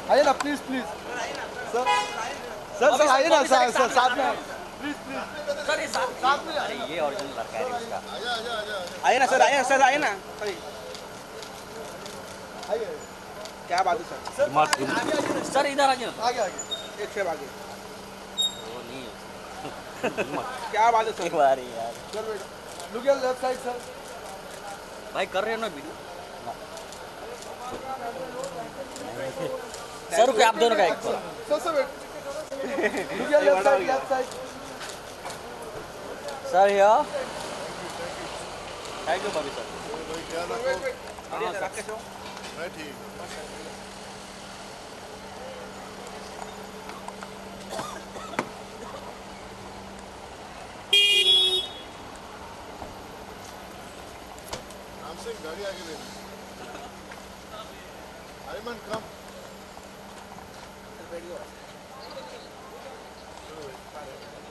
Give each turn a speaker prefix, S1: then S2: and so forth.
S1: आइए ना please please sir sir sir आइए ना सर साथ में प्लीज प्लीज
S2: सर ये
S1: साथ में
S2: अरे ये ओरिजिनल लड़का है इसका।
S3: आइए ना सर, आइए सर, आइए ना
S1: आइए
S3: क्या बात है सर?
S2: सर इधर आ जाओ।
S1: आगे आगे
S3: एक स्टेप आगे।
S2: वो नहीं है
S3: क्या बात है
S2: एक
S3: सर?
S2: बार ही यार।
S1: Sir wait look at left side sir
S2: भाई कर रहे हो ना वीडियो? सर रुकिए आप दोनों का एक बार।
S1: Sir sir wait look at left side
S2: sir यार थैंक यू भाभी सर।
S3: बढ़िया सर, आप कैसे हो?
S4: मैं ठीक। राम सिंह गाड़ी आगे ले। आयमन कम।
S3: सर बैठ जाओ।